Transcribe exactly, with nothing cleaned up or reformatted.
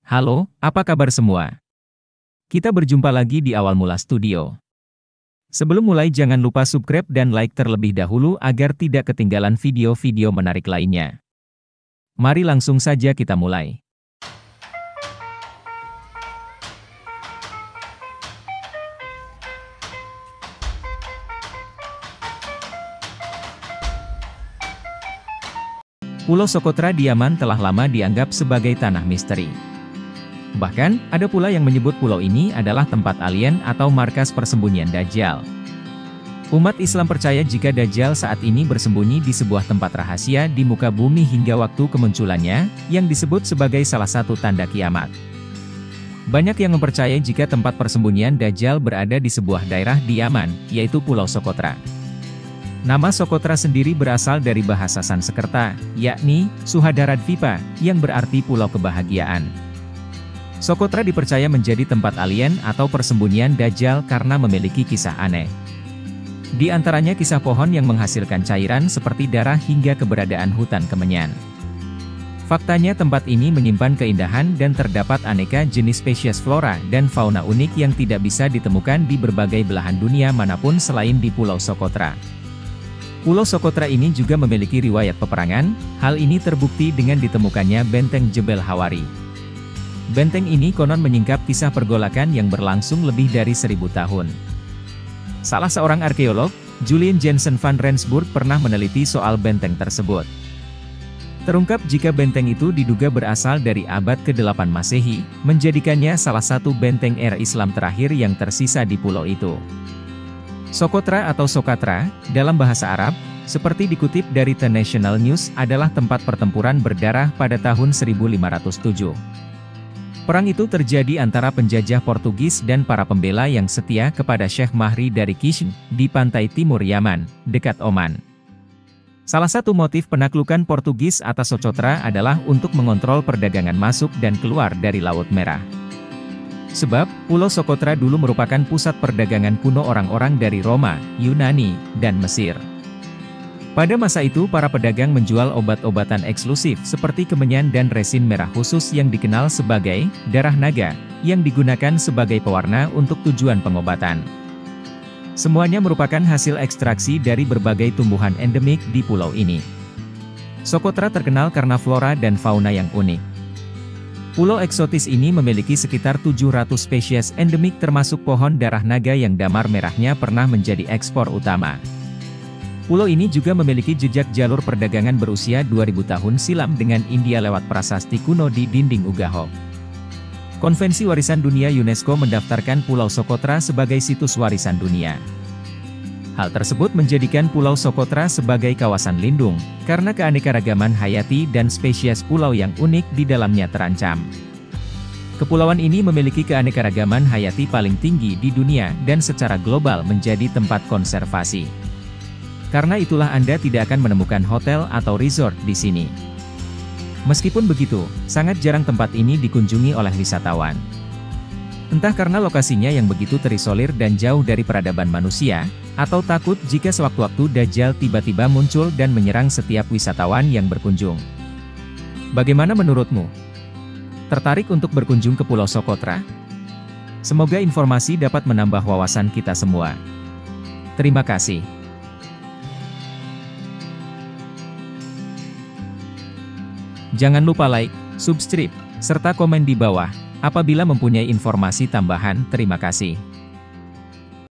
Halo, apa kabar semua? Kita berjumpa lagi di Awal Mula Studio. Sebelum mulai jangan lupa subscribe dan like terlebih dahulu agar tidak ketinggalan video-video menarik lainnya. Mari langsung saja kita mulai. Pulau Socotra di Yaman telah lama dianggap sebagai tanah misteri. Bahkan, ada pula yang menyebut pulau ini adalah tempat alien atau markas persembunyian Dajjal. Umat Islam percaya jika Dajjal saat ini bersembunyi di sebuah tempat rahasia di muka bumi hingga waktu kemunculannya, yang disebut sebagai salah satu tanda kiamat. Banyak yang mempercayai jika tempat persembunyian Dajjal berada di sebuah daerah di Yaman, yaitu Pulau Socotra. Nama Socotra sendiri berasal dari bahasa Sanskerta, yakni Suhadaradvipa, yang berarti pulau kebahagiaan. Socotra dipercaya menjadi tempat alien atau persembunyian Dajjal karena memiliki kisah aneh. Di antaranya kisah pohon yang menghasilkan cairan seperti darah hingga keberadaan hutan kemenyan. Faktanya tempat ini menyimpan keindahan dan terdapat aneka jenis spesies flora dan fauna unik yang tidak bisa ditemukan di berbagai belahan dunia manapun selain di Pulau Socotra. Pulau Socotra ini juga memiliki riwayat peperangan, hal ini terbukti dengan ditemukannya benteng Jebel Hawari. Benteng ini konon menyingkap kisah pergolakan yang berlangsung lebih dari seribu tahun. Salah seorang arkeolog, Julian Jensen van Rensburg pernah meneliti soal benteng tersebut. Terungkap jika benteng itu diduga berasal dari abad ke delapan Masehi, menjadikannya salah satu benteng era Islam terakhir yang tersisa di pulau itu. Socotra atau Sokatra, dalam bahasa Arab, seperti dikutip dari The National News, adalah tempat pertempuran berdarah pada tahun seribu lima ratus tujuh. Perang itu terjadi antara penjajah Portugis dan para pembela yang setia kepada Syekh Mahri dari Kishin, di pantai timur Yaman, dekat Oman. Salah satu motif penaklukan Portugis atas Socotra adalah untuk mengontrol perdagangan masuk dan keluar dari Laut Merah. Sebab, Pulau Socotra dulu merupakan pusat perdagangan kuno orang-orang dari Roma, Yunani, dan Mesir. Pada masa itu para pedagang menjual obat-obatan eksklusif seperti kemenyan dan resin merah khusus yang dikenal sebagai darah naga, yang digunakan sebagai pewarna untuk tujuan pengobatan. Semuanya merupakan hasil ekstraksi dari berbagai tumbuhan endemik di pulau ini. Socotra terkenal karena flora dan fauna yang unik. Pulau eksotis ini memiliki sekitar tujuh ratus spesies endemik termasuk pohon darah naga yang damar merahnya pernah menjadi ekspor utama. Pulau ini juga memiliki jejak jalur perdagangan berusia dua ribu tahun silam dengan India lewat prasasti kuno di dinding Ugahok. Konvensi Warisan Dunia UNESCO mendaftarkan Pulau Socotra sebagai situs warisan dunia. Hal tersebut menjadikan Pulau Socotra sebagai kawasan lindung, karena keanekaragaman hayati dan spesies pulau yang unik di dalamnya terancam. Kepulauan ini memiliki keanekaragaman hayati paling tinggi di dunia dan secara global menjadi tempat konservasi. Karena itulah Anda tidak akan menemukan hotel atau resort di sini. Meskipun begitu, sangat jarang tempat ini dikunjungi oleh wisatawan. Entah karena lokasinya yang begitu terisolir dan jauh dari peradaban manusia, atau takut jika sewaktu-waktu Dajjal tiba-tiba muncul dan menyerang setiap wisatawan yang berkunjung. Bagaimana menurutmu? Tertarik untuk berkunjung ke Pulau Socotra? Semoga informasi dapat menambah wawasan kita semua. Terima kasih. Jangan lupa like, subscribe, serta komen di bawah. Apabila mempunyai informasi tambahan, terima kasih.